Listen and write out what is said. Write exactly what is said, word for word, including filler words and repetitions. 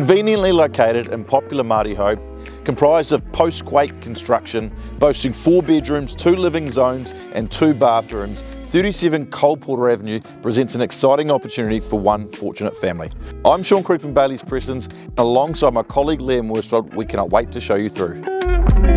Conveniently located in popular Māori home, comprised of post-quake construction, boasting four bedrooms, two living zones and two bathrooms, thirty-seven Coalporter Avenue presents an exciting opportunity for one fortunate family. I'm Shaun from Bailey's Prestons, and alongside my colleague Liam Worsfold, we cannot wait to show you through.